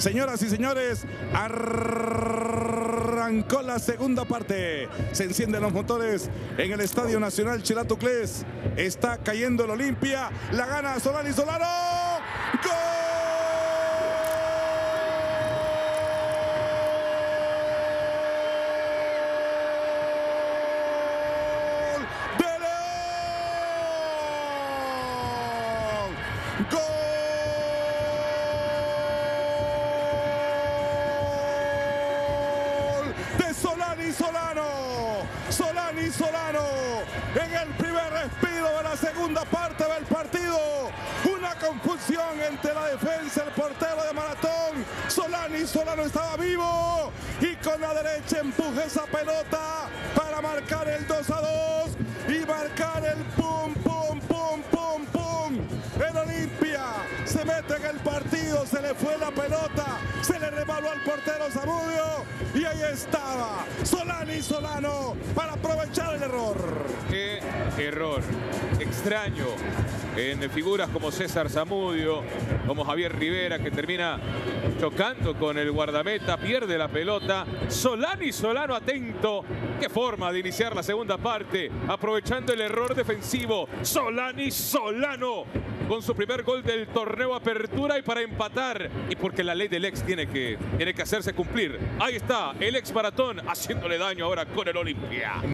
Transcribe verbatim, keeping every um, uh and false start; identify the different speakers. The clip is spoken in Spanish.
Speaker 1: Señoras y señores, arrancó la segunda parte. Se encienden los motores en el Estadio Nacional Chilatuclés. Está cayendo el Olimpia. La gana Solani Solano. ¡Gol! ¡Gol! De Solani Solano. Solani Solano en el primer respiro de la segunda parte del partido. Una confusión entre la defensa y el portero de Maratón. Solani Solano estaba vivo y con la derecha empuja esa pelota para marcar el dos a dos y marcar el pum, pum, pum, pum, pum. El Olimpia se mete en el partido, se le fue la pelota, se le rebaló al portero Zamudio y ahí estaba Solani Solano para aprovechar el error.
Speaker 2: Qué error extraño en figuras como César Zamudio, como Javier Rivera, que termina chocando con el guardameta, pierde la pelota. Solani Solano atento. Qué forma de iniciar la segunda parte, aprovechando el error defensivo. Solani Solano con su primer gol del torneo Apertura y para empatar. Y porque la ley del ex tiene que, tiene que hacerse cumplir. Ahí está el ex Maratón haciéndole daño ahora con el Olimpia.